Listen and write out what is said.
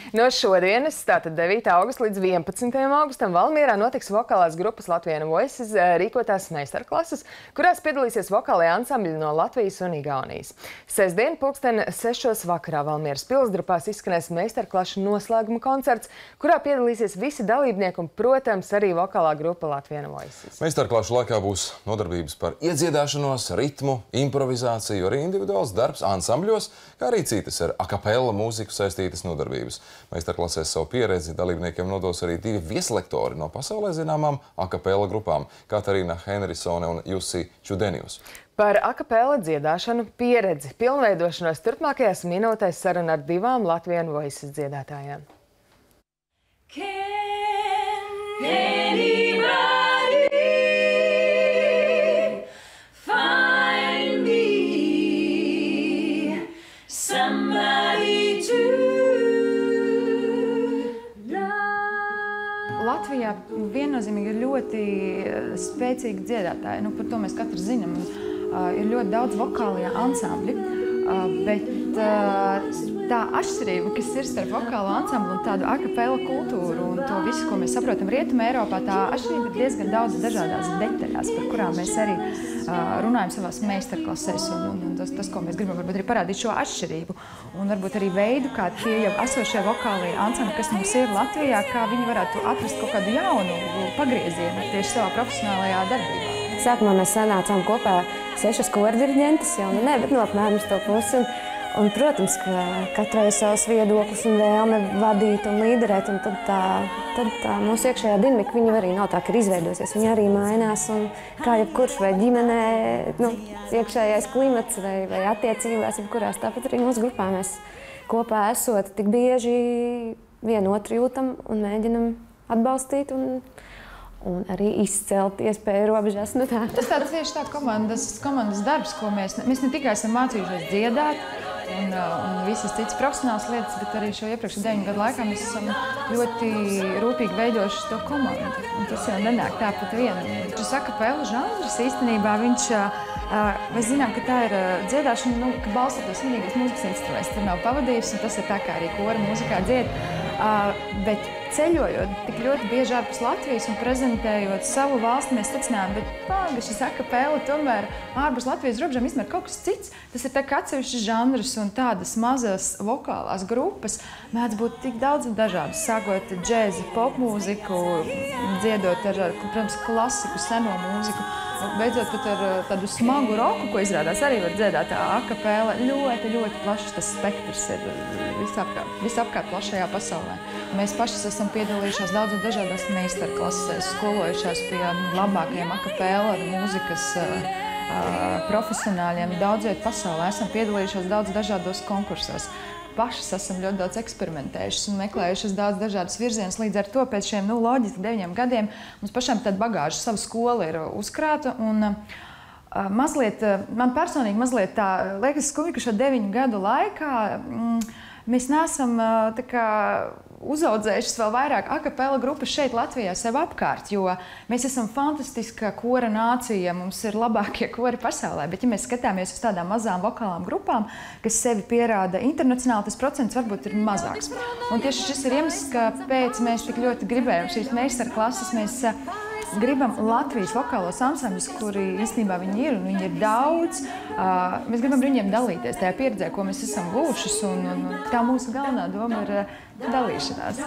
No šodienas, tātad 9. augusta līdz 11. augustam, Valmierā notiks vokālās grupas Latvian Voices rīkotās meistarklases, kurās piedalīsies vokālie ansambļi no Latvijas un Igaunijas. Sestdien pulksten 6. vakarā Valmieras pilsdrupās izskanēs meistarklašu noslēguma koncerts, kurā piedalīsies visi dalībnieki un, protams, arī vokālā grupa Latvian Voices. Meistarklašu laikā būs nodarbības par iedziedāšanos, ritmu, improvizāciju, arī individuāls darbs ansambļos, kā arī citas ar akapella mūziku saistītas nodarbības. Meistarklasēs savu pieredzi dalībniekiem nodos arī divi vieslektori no pasaulē zināmām akapella grupām – Katarīna Henrisone un Jussi Čudenius. Par akapella dziedāšanu, pieredzi, pilnveidošanos turpmākajās minūtēs saruna ar divām Latvian Voices dziedātājām. Latvijā viennozīmīgi ir ļoti spēcīgi dziedātāji. Par to mēs katrs zinām. Ir ļoti daudz vokālie ansambļi, bet tā atšķirība, kas ir starp vokālo ansambli un tādu akapela kultūru un to visu, ko mēs saprotam Rietumē Eiropā, tā atšķirība ir diezgan daudz dažādās detaļās, par kurām mēs arī runājam savās meistarklasēs un tas, ko mēs gribam, varbūt arī parādīt šo atšķirību un varbūt arī veidu, kā tie jau esošie vokālie ansambļi, kas mums ir Latvijā, kā viņi varētu atrast kaut kādu jaunu pagriezienu tieši savā profesionālajā darbībā. Sākumā mēs sanācām kopā 6 kordiriģentes, jau bet apmēram uz to pusi. Un, protams, ka katrai ir savs viedoklis un vēlme vadīt un līderēt, un tad tā mūsu iekšējā dinamika, viņa arī nav tā, ka ir izveidojusies, viņa arī mainās, un kā jebkurš vai ģimenē, iekšējais klimats vai attiecībās, jebkurās, tāpat arī mūsu grupā mēs kopā esot tik bieži vienotru jūtam un mēģinam atbalstīt un arī izcelt iespēju robežās. Tas tieši tā komandas darbs, ko mēs ne tikai esam mācījušies dziedāt un visas citas profesionālas lietas, bet arī šo iepriekšu 9 gadu laikā mēs esam ļoti rūpīgi veidojuši to komandu. Un tas jau nenāk tāpat vien. Šis akapela žanrs īstenībā mēs zinām, ka tā ir dziedāšana, ka balstoties vienīgais mūzikas instruments. Tur nav pavadījums, un tas ir tā, kā arī kora mūzikā dzied. Bet ceļojot tik ļoti bieži ārpus Latvijas un prezentējot savu valsti, mēs secinājām, ka šis akapela tomēr ārpus Latvijas robežām izmēr kaut kas cits. Tas ir tā kā atsevišķs žanrs un tādas mazas vokālās grupas mēdz būt tik daudz un dažādas, sākot džēzi, popmūziku, dziedot protams, klasiku, seno mūziku. Beidzot pat ar tādu smagu roku, ko izrādās arī var dziedāt akapela. Ļoti, ļoti plašs tas spektrs ir visapkārt plašajā pasaulē. Mēs pašas esam piedalījušās daudz un dažādās meistarklasēs, skolojušās pie labākajiem akapela mūzikas profesionāļiem daudz viet pasaulē. Esam piedalījušās daudz dažādos konkursos. Pašas esam ļoti daudz eksperimentējušas un meklējušas daudz dažādas virzienas. Līdz ar to pēc šiem, loģiski 9 gadiem mums pašām tāda bagāža, sava skola ir uzkrāta. Un man personīgi mazliet tā liekas skumji, ka šo 9 gadu laikā mēs neesam uzaudzējušas vēl vairāk akapela grupas šeit Latvijā sev apkārt, jo mēs esam fantastiska kora nācija, mums ir labākie kori pasaulē, bet ja mēs skatāmies uz tādām mazām vokālām grupām, kas sevi pierāda internacionāli, tas procents varbūt ir mazāks. Un tieši šis ir iemesls, kāpēc mēs tik ļoti gribējam šīs meistarklases, mēs gribam Latvijas vokālos ansambļus, kuri īstenībā viņi ir, un viņi ir daudz. Mēs gribam ar viņiem dalīties tajā pieredzē, ko mēs esam guvušas, un tā mūsu galvenā doma ir dalīšanās.